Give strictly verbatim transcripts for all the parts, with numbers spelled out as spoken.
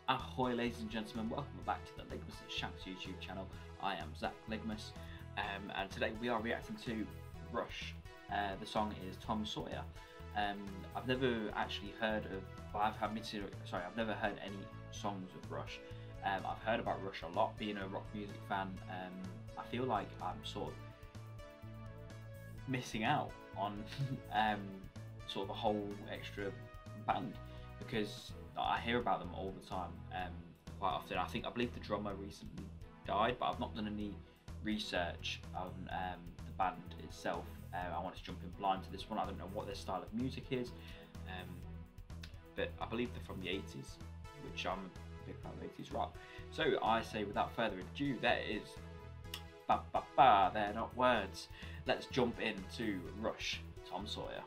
Ahoy ladies and gentlemen, welcome back to the Ligmus and Shouts YouTube channel. I am Zach Ligmus, um, and today we are reacting to Rush. Uh, the song is Tom Sawyer. Um, I've never actually heard of, well, I've had to, sorry, I've never heard any songs of Rush. Um, I've heard about Rush a lot, being a rock music fan. Um, I feel like I'm sort of missing out on um, sort of a whole extra band, because I hear about them all the time, um, quite often. I think I believe the drummer recently died, but I've not done any research on um, the band itself. Uh, I want to jump in blind to this one. I don't know what their style of music is, um, but I believe they're from the eighties, which I'm a big fan of eighties rock. So I say, without further ado, there is ba ba ba. They're not words. Let's jump into Rush, Tom Sawyer.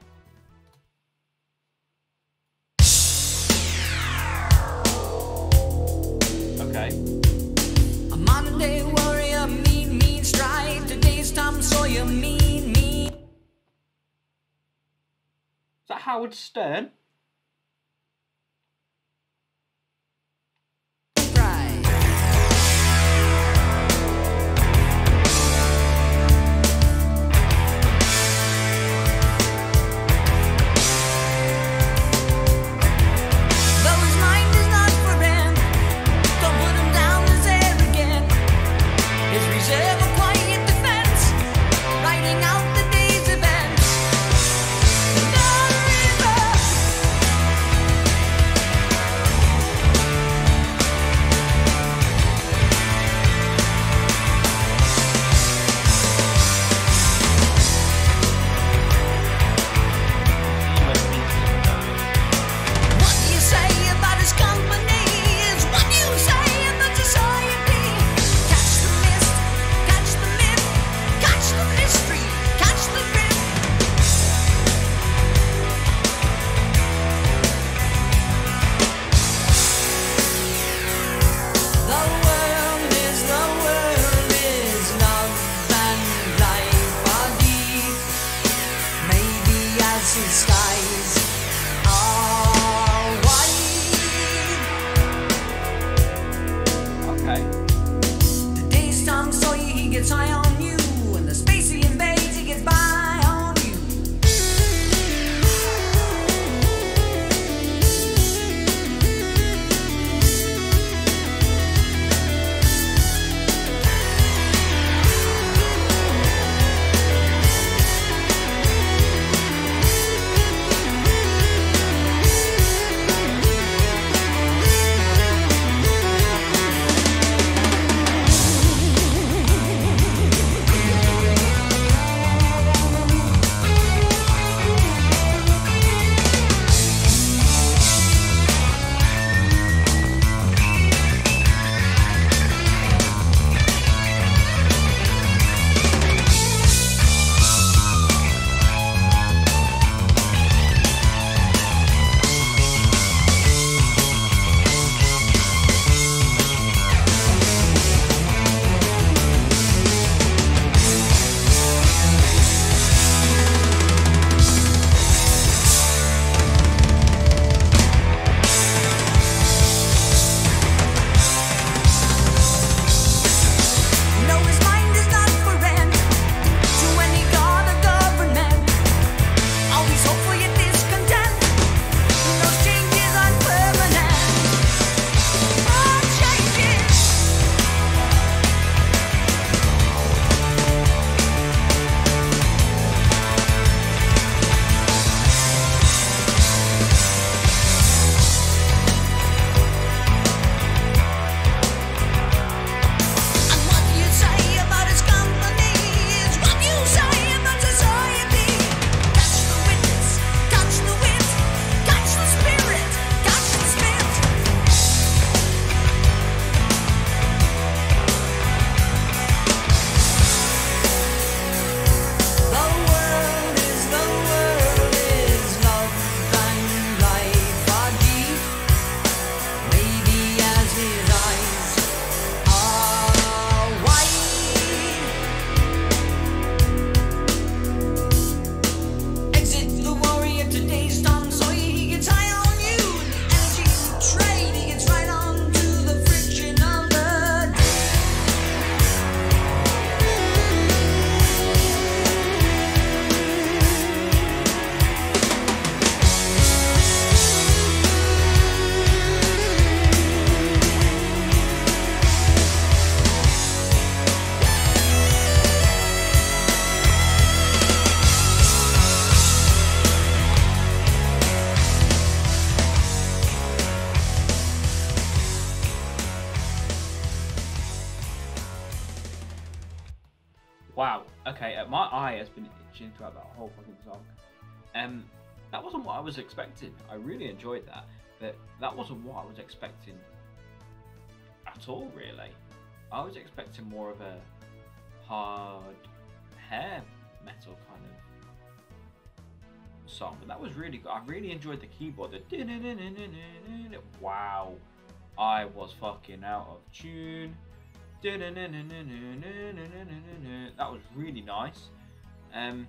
Okay. A modern day warrior, mean, mean stride. Today's Tom Sawyer, mean, mean. Is that Howard Stern? Stride. Though his mind is not for rent, don't put him down as arrogant. His reserve a quiet defense, writing out the day's events. The river Wow. Okay, uh, my eye has been itching throughout that whole fucking song. Um, that wasn't what I was expecting. I really enjoyed that, but that wasn't what I was expecting at all, really. I was expecting more of a hard hair metal kind of song, but that was really good. I really enjoyed the keyboard. The wow, I was fucking out of tune. That was really nice. Um,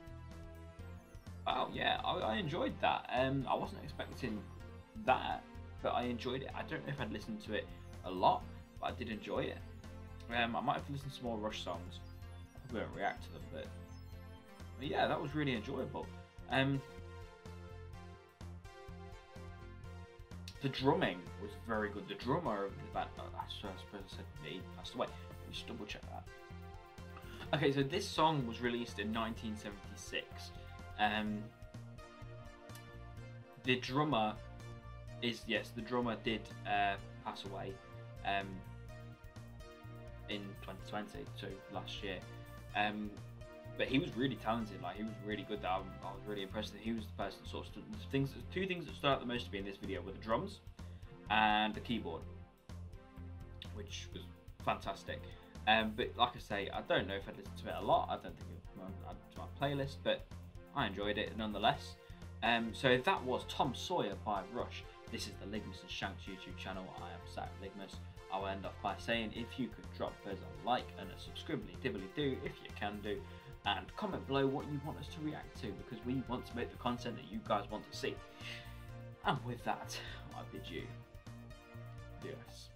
wow, yeah, I, I enjoyed that. Um, I wasn't expecting that, but I enjoyed it. I don't know if I'd listened to it a lot, but I did enjoy it. Um, I might have to listen to some more Rush songs. I probably won't react to them, but, but yeah, that was really enjoyable. Um, the drumming was very good. The drummer of the band, oh, I suppose I said he passed away. Let me just double check that. Okay, so this song was released in nineteen seventy-six. Um, the drummer is, yes, the drummer did uh, pass away um, in twenty twenty, so last year. Um, but he was really talented. Like, he was really good. I, I was really impressed that he was the person that sort of stood, the things. Two things that stood out the most to me in this video were the drums and the keyboard, which was fantastic. Um, but like I say, I don't know if I'd listen to it a lot. I don't think it would add to my playlist, but I enjoyed it nonetheless. Um, so that was Tom Sawyer by Rush. This is the Ligmus and Shanks YouTube channel. I am Zach Ligmus. I will end off by saying if you could drop us a like and a subscribbly dibbly do if you can do, and comment below what you want us to react to, because we want to make the content that you guys want to see. And with that, I bid you adios.